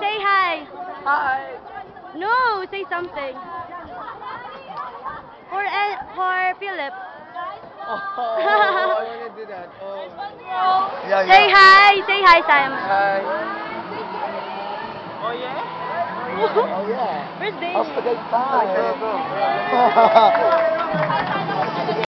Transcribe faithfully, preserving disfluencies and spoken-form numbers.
say hi. Hi. No, say something. For El for Philip. Oh, I want to do that. Oh. Yeah, Say yeah. hi. Say hi, Simon. Hi. Oh yeah? Oh yeah. Where's Dave? How's the good time?